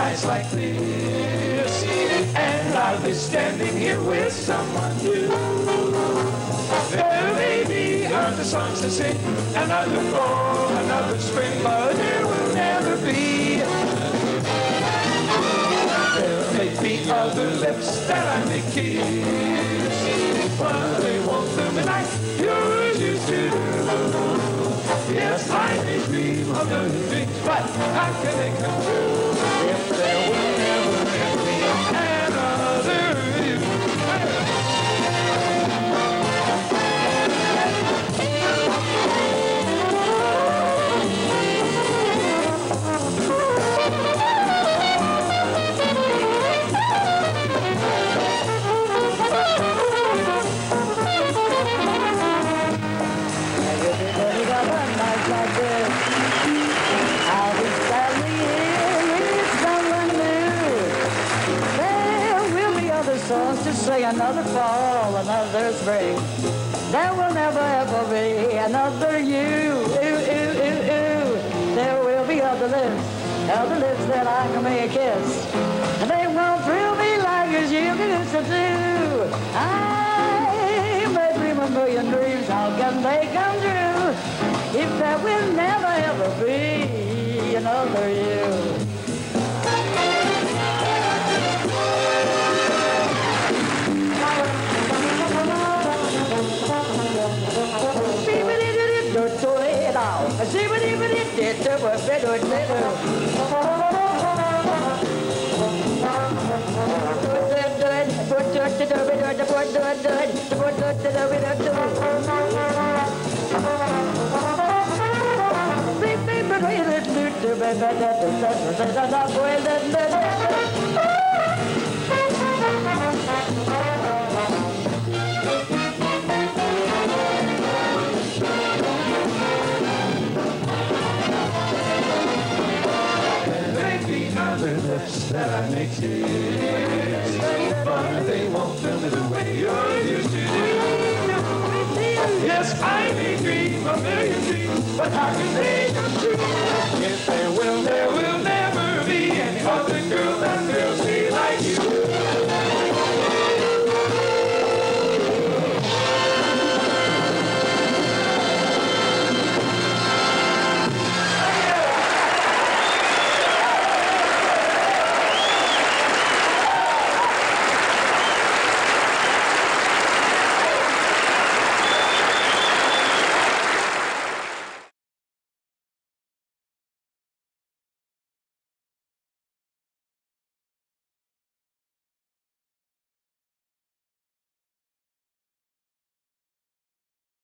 eyes like this, and I'll be standing here with someone new. There may be other songs to sing, and I look for another spring, but there will never be. There may be other lips that I may kiss, but they won't do me like yours used to do. Yes, I may dream of the things, but how can they come true if there will never be another you? To say another fall, another spring. There will never ever be another you. Ooh, ooh, ooh, ooh. There will be other lips that I may kiss. And they won't thrill me like as you used to do. I may dream a million dreams, how can they come true if there will never ever be another you? That I may kiss, but they won't fill me the way you used to do. Yes, I may dream a million dreams, but how can they come true if there will never